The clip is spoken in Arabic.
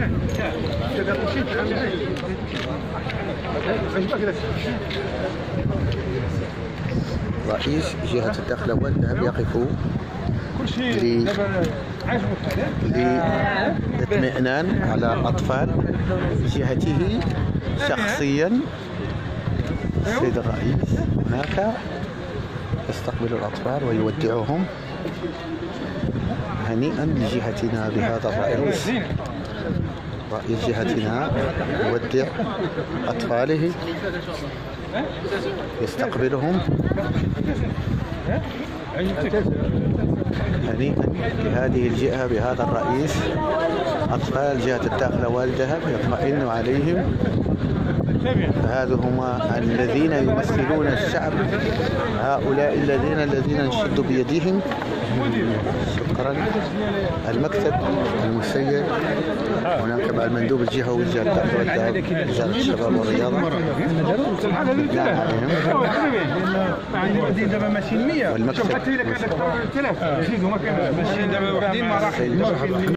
رئيس جهة الداخلة والذهب يقف للاطمئنان على أطفال جهته شخصيا. السيد الرئيس هناك يستقبل الأطفال ويودعهم. هنيئا لجهتنا بهذا الرئيس. رئيس جهتنا يودع أطفاله، يستقبلهم. هنيئا لهذه الجهة بهذا الرئيس. أطفال جهة الداخلة والذهب يطمئن عليهم، فهذا هم الذين يمثلون الشعب، هؤلاء الذين نشد بيدهم. شكرا. المكتب المسير هناك مع المندوب الجهوي لجهة الداخلة والذهب، وزارة الشباب والرياضة. والمكتب